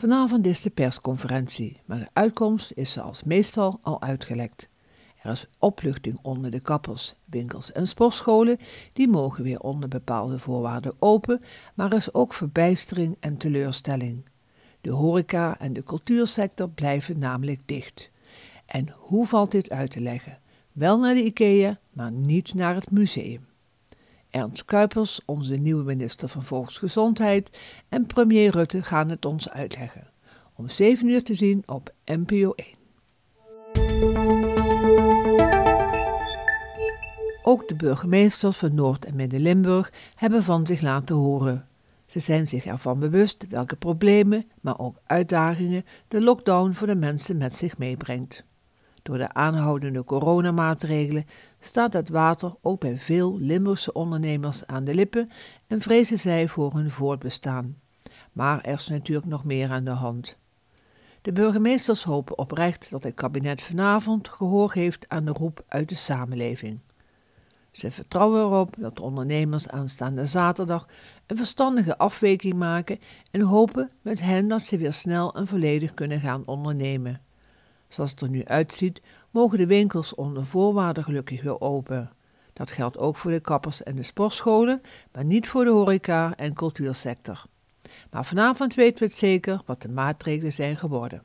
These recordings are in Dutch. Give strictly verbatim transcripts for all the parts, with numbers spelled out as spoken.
Vanavond is de persconferentie, maar de uitkomst is zoals meestal al uitgelekt. Er is opluchting onder de kappers, winkels en sportscholen, die mogen weer onder bepaalde voorwaarden open, maar er is ook verbijstering en teleurstelling. De horeca en de cultuursector blijven namelijk dicht. En hoe valt dit uit te leggen? Wel naar de IKEA, maar niet naar het museum. Ernst Kuipers, onze nieuwe minister van Volksgezondheid, en premier Rutte gaan het ons uitleggen. Om zeven uur te zien op N P O één. Ook de burgemeesters van Noord- en Midden-Limburg hebben van zich laten horen. Ze zijn zich ervan bewust welke problemen, maar ook uitdagingen de lockdown voor de mensen met zich meebrengt. Door de aanhoudende coronamaatregelen staat het water ook bij veel Limburgse ondernemers aan de lippen en vrezen zij voor hun voortbestaan. Maar er is natuurlijk nog meer aan de hand. De burgemeesters hopen oprecht dat het kabinet vanavond gehoor heeft aan de roep uit de samenleving. Ze vertrouwen erop dat de ondernemers aanstaande zaterdag een verstandige afweging maken en hopen met hen dat ze weer snel en volledig kunnen gaan ondernemen. Zoals het er nu uitziet, mogen de winkels onder voorwaarden gelukkig weer open. Dat geldt ook voor de kappers en de sportscholen, maar niet voor de horeca en cultuursector. Maar vanavond weten we het zeker wat de maatregelen zijn geworden.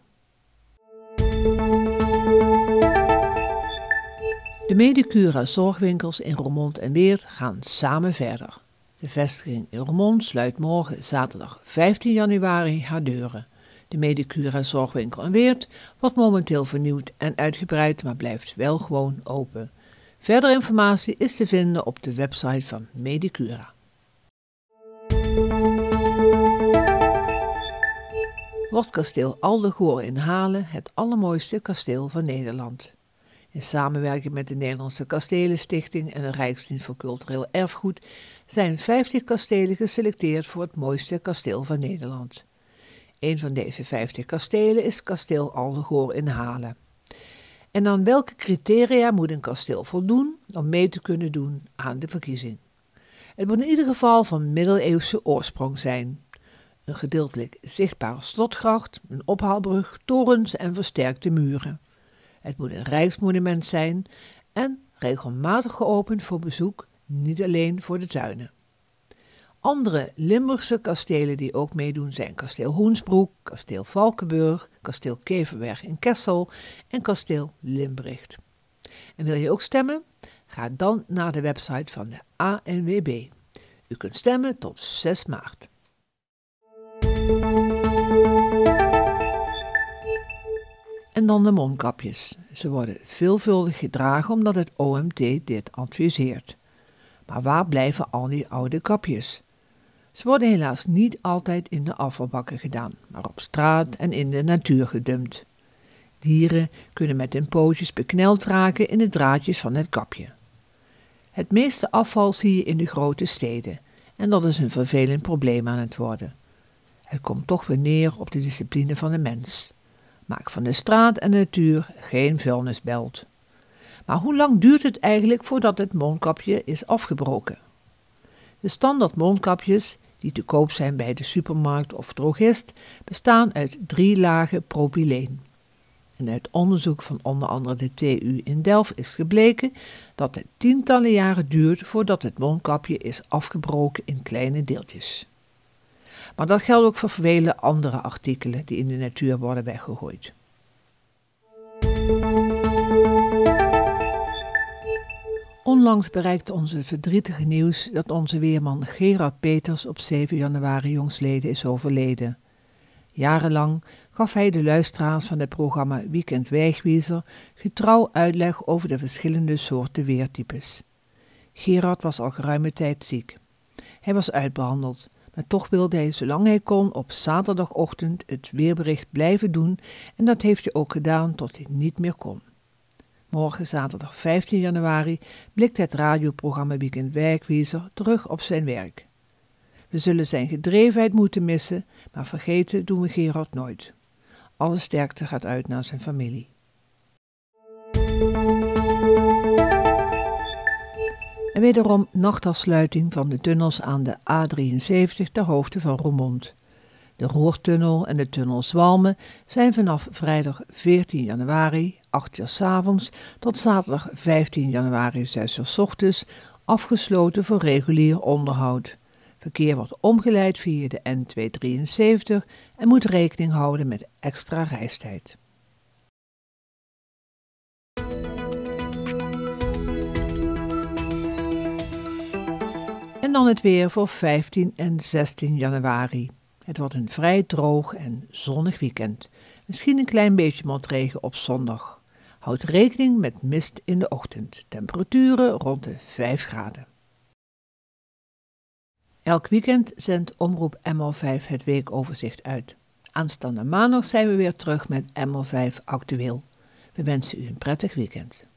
De Medicura zorgwinkels in Roermond en Weert gaan samen verder. De vestiging in Roermond sluit morgen zaterdag vijftien januari haar deuren. De Medicura zorgwinkel in Weert wordt momenteel vernieuwd en uitgebreid, maar blijft wel gewoon open. Verdere informatie is te vinden op de website van Medicura. Wordt kasteel Aldegoor in Halen het allermooiste kasteel van Nederland. In samenwerking met de Nederlandse Kastelenstichting en de Rijksdienst voor Cultureel Erfgoed zijn vijftig kastelen geselecteerd voor het mooiste kasteel van Nederland. Een van deze vijftig kastelen is kasteel Aldegoor in Halen. En aan welke criteria moet een kasteel voldoen om mee te kunnen doen aan de verkiezing? Het moet in ieder geval van middeleeuwse oorsprong zijn. Een gedeeltelijk zichtbare slotgracht, een ophaalbrug, torens en versterkte muren. Het moet een rijksmonument zijn en regelmatig geopend voor bezoek, niet alleen voor de tuinen. Andere Limburgse kastelen die ook meedoen zijn kasteel Hoensbroek, kasteel Valkenburg, kasteel Keverberg in Kessel en kasteel Limbricht. En wil je ook stemmen? Ga dan naar de website van de A N W B. U kunt stemmen tot zes maart. En dan de mondkapjes. Ze worden veelvuldig gedragen omdat het O M T dit adviseert. Maar waar blijven al die oude kapjes? Ze worden helaas niet altijd in de afvalbakken gedaan, maar op straat en in de natuur gedumpt. Dieren kunnen met hun pootjes bekneld raken in de draadjes van het kapje. Het meeste afval zie je in de grote steden en dat is een vervelend probleem aan het worden. Het komt toch weer neer op de discipline van de mens. Maak van de straat en de natuur geen vuilnisbelt. Maar hoe lang duurt het eigenlijk voordat het mondkapje is afgebroken? De standaard mondkapjes, die te koop zijn bij de supermarkt of drogist, bestaan uit drie lagen propyleen. En uit onderzoek van onder andere de T U in Delft is gebleken dat het tientallen jaren duurt voordat het mondkapje is afgebroken in kleine deeltjes. Maar dat geldt ook voor vele andere artikelen die in de natuur worden weggegooid. Onlangs bereikte ons het verdrietige nieuws dat onze weerman Gerard Peters op zeven januari jongstleden is overleden. Jarenlang gaf hij de luisteraars van het programma Weekend Wegwijzer getrouw uitleg over de verschillende soorten weertypes. Gerard was al geruime tijd ziek. Hij was uitbehandeld, maar toch wilde hij zolang hij kon op zaterdagochtend het weerbericht blijven doen en dat heeft hij ook gedaan tot hij niet meer kon. Morgen, zaterdag vijftien januari, blikt het radioprogramma Weekend Wegwijzer terug op zijn werk. We zullen zijn gedrevenheid moeten missen, maar vergeten doen we Gerard nooit. Alle sterkte gaat uit naar zijn familie. En wederom nachtafsluiting van de tunnels aan de A drieënzeventig ter hoogte van Roermond. De Roertunnel en de tunnel Zwalmen zijn vanaf vrijdag veertien januari, acht uur 's avonds, tot zaterdag vijftien januari, zes uur 's ochtends, afgesloten voor regulier onderhoud. Verkeer wordt omgeleid via de N tweehonderddrieënzeventig en moet rekening houden met extra reistijd. En dan het weer voor vijftien en zestien januari. Het wordt een vrij droog en zonnig weekend. Misschien een klein beetje motregen op zondag. Houd rekening met mist in de ochtend. Temperaturen rond de vijf graden. Elk weekend zendt Omroep M L vijf het weekoverzicht uit. Aanstaande maandag zijn we weer terug met M L vijf Actueel. We wensen u een prettig weekend.